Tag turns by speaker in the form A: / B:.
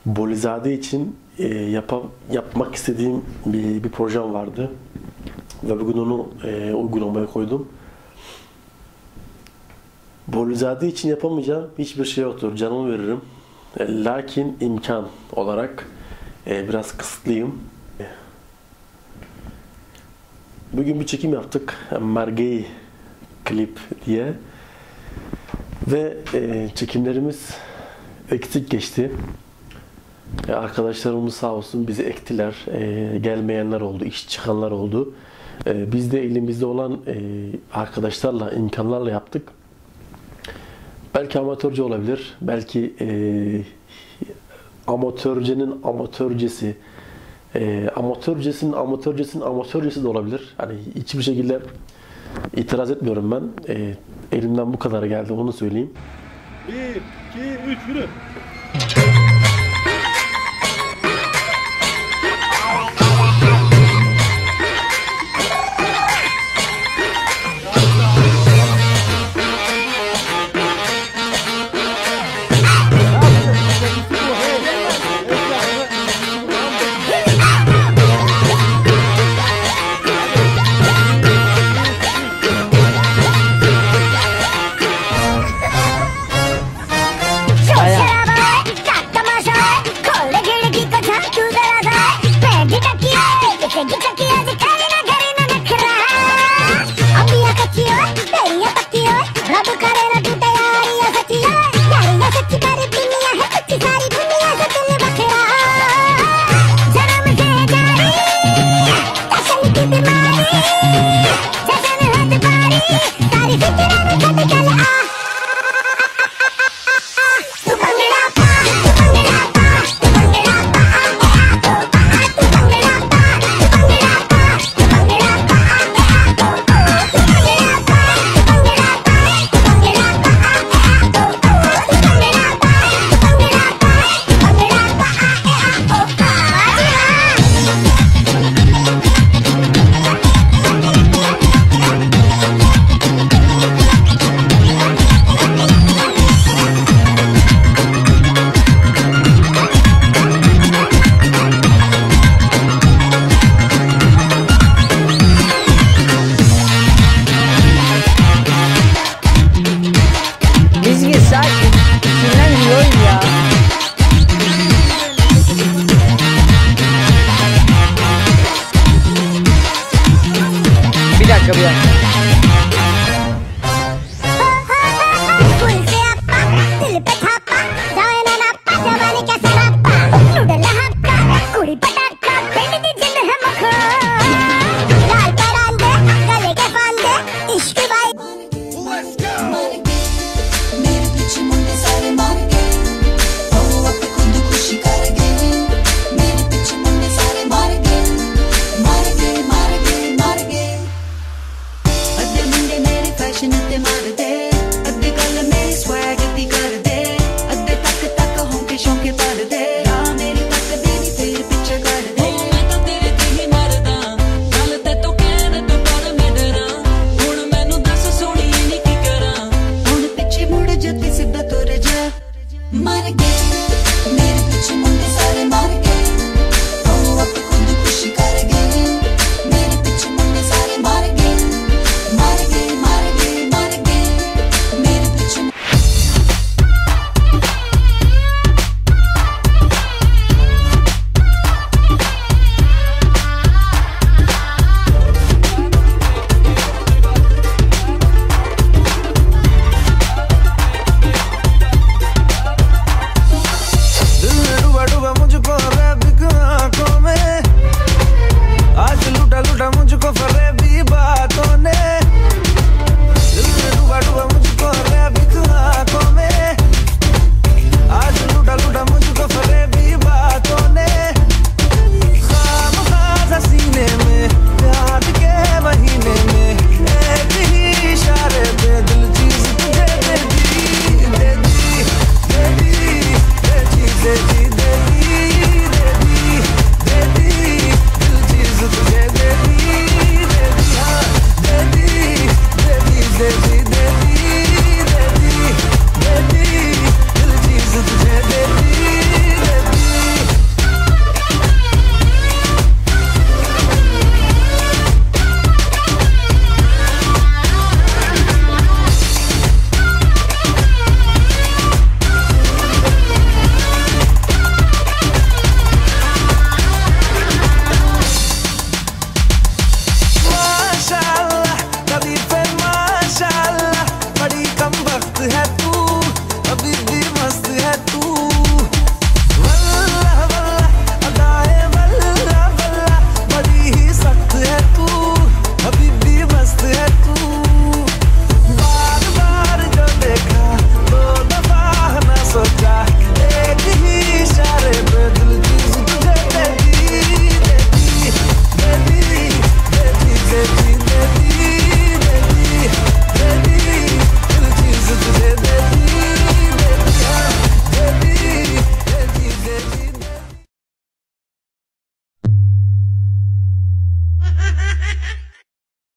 A: Bolizade için yapmak istediğim bir projem vardı. Ve bugün onu uygulamaya koydum. Bolizade için yapamayacağım hiçbir şey yoktur. Canımı veririm. Lakin imkan olarak biraz kısıtlıyım. Bugün bir çekim yaptık. Margey klip diye. Ve çekimlerimiz eksik geçti. Arkadaşlarımız sağ olsun bizi ektiler. Gelmeyenler oldu, iş çıkanlar oldu. Biz de elimizde olan arkadaşlarla, imkanlarla yaptık. Belki amatörce olabilir. Belki amatörcenin amatörcesi, amatörcesinin amatörcesi de olabilir. Hani hiçbir şekilde itiraz etmiyorum ben. Elimden bu kadar geldi, onu söyleyeyim.
B: 1, 2, 3, yürü.
C: Bir dakika.